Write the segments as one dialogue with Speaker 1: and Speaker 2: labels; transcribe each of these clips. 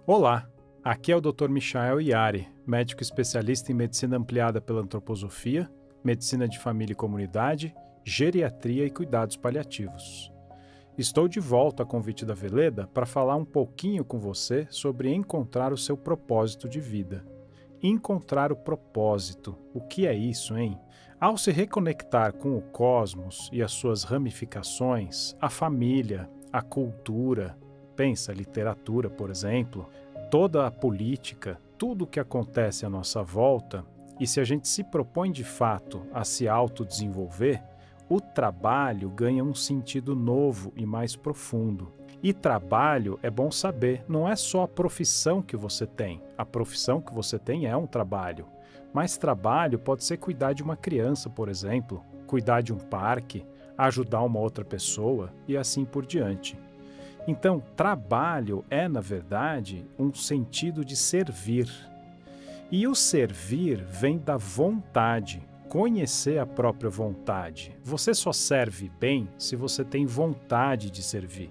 Speaker 1: Olá, aqui é o Dr. Michael Iari, médico especialista em medicina ampliada pela antroposofia, medicina de família e comunidade, geriatria e cuidados paliativos. Estou de volta a convite da Veleda para falar um pouquinho com você sobre encontrar o seu propósito de vida. Encontrar o propósito, o que é isso, hein? Ao se reconectar com o cosmos e as suas ramificações, a família, a cultura, pensa literatura, por exemplo, toda a política, tudo o que acontece à nossa volta, e se a gente se propõe de fato a se autodesenvolver, o trabalho ganha um sentido novo e mais profundo. E trabalho, é bom saber, não é só a profissão que você tem. A profissão que você tem é um trabalho. Mas trabalho pode ser cuidar de uma criança, por exemplo, cuidar de um parque, ajudar uma outra pessoa e assim por diante. Então, trabalho é, na verdade, um sentido de servir. E o servir vem da vontade, conhecer a própria vontade. Você só serve bem se você tem vontade de servir.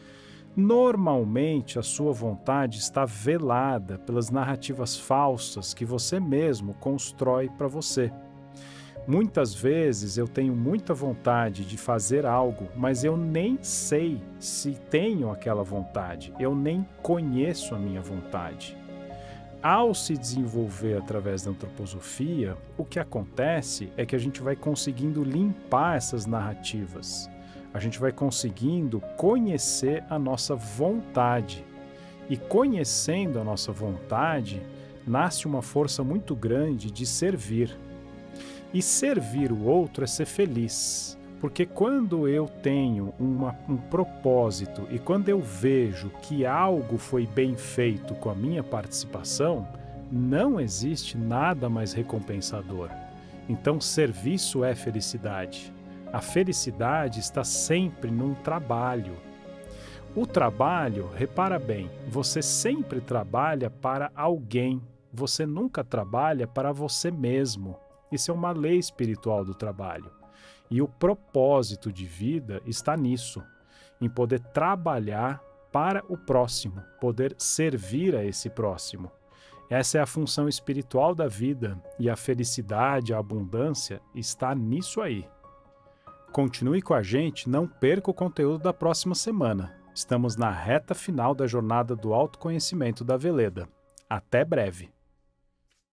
Speaker 1: Normalmente, a sua vontade está velada pelas narrativas falsas que você mesmo constrói para você. Muitas vezes eu tenho muita vontade de fazer algo, mas eu nem sei se tenho aquela vontade, eu nem conheço a minha vontade. Ao se desenvolver através da antroposofia, o que acontece é que a gente vai conseguindo limpar essas narrativas. A gente vai conseguindo conhecer a nossa vontade. E conhecendo a nossa vontade, nasce uma força muito grande de servir. E servir o outro é ser feliz, porque quando eu tenho um propósito e quando eu vejo que algo foi bem feito com a minha participação, não existe nada mais recompensador. Então, serviço é felicidade. A felicidade está sempre num trabalho. O trabalho, repara bem, você sempre trabalha para alguém, você nunca trabalha para você mesmo. Isso é uma lei espiritual do trabalho. E o propósito de vida está nisso, em poder trabalhar para o próximo, poder servir a esse próximo. Essa é a função espiritual da vida e a felicidade, a abundância está nisso aí. Continue com a gente, não perca o conteúdo da próxima semana. Estamos na reta final da jornada do autoconhecimento da Veleda. Até breve!